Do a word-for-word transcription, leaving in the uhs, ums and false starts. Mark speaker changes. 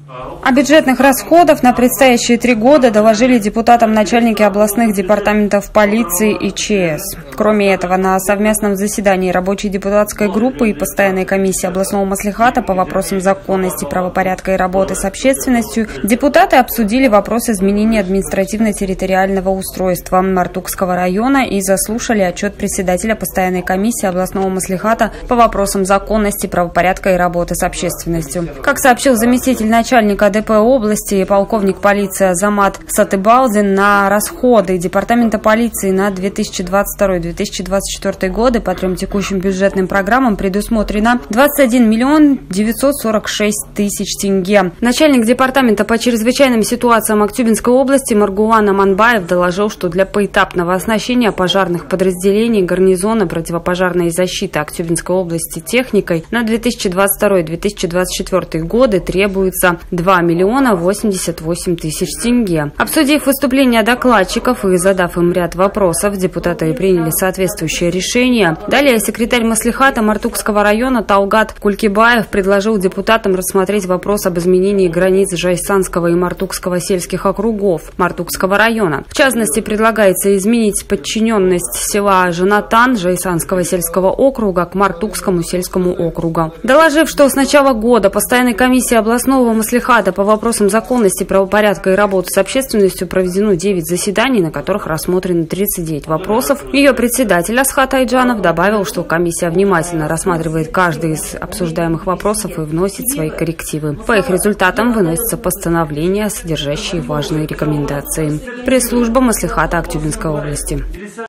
Speaker 1: О бюджетных расходах на предстоящие три года доложили депутатам начальники областных департаментов полиции и ЧС. Кроме этого, на совместном заседании рабочей депутатской группы и постоянной комиссии областного маслихата по вопросам законности, правопорядка и работы с общественностью депутаты обсудили вопрос изменения административно-территориального устройства Мартукского района и заслушали отчет председателя постоянной комиссии областного маслихата по вопросам законности, правопорядка и работы с общественностью. Как сообщил заместитель начальника ДП области полковник полиции Азамат Сатыбалдин, на расходы департамента полиции на две тысячи двадцать второй — две тысячи двадцать четвёртый годы по трем текущим бюджетным программам предусмотрено двадцать один миллион девятьсот сорок шесть тысяч тенге. Начальник департамента по чрезвычайным ситуациям Актюбинской области Маргулан Аманбаев доложил, что для поэтапного оснащения пожарных подразделений гарнизона противопожарной защиты Актюбинской области техникой на две тысячи двадцать второй — две тысячи двадцать четвёртый годы требуется два миллиона восемьдесят восемь тысяч тенге. Обсудив выступления докладчиков и задав им ряд вопросов, депутаты приняли соответствующее решение. Далее секретарь маслихата Мартукского района Талгат Кулькибаев предложил депутатам рассмотреть вопрос об изменении границ Жайсанского и Мартукского сельских округов Мартукского района. В частности, предлагается изменить подчиненность села Жанатан Жайсанского сельского округа к Мартукскому сельскому округу. Доложив, что с начала года постоянной комиссии областного маслихата по вопросам законности, правопорядка и работы с общественностью проведено девять заседаний, на которых рассмотрено тридцать девять вопросов. Ее председатель Асхат Айджанов добавил, что комиссия внимательно рассматривает каждый из обсуждаемых вопросов и вносит свои коррективы. По их результатам выносятся постановления, содержащие важные рекомендации. Пресс-служба маслихата Актюбинской области.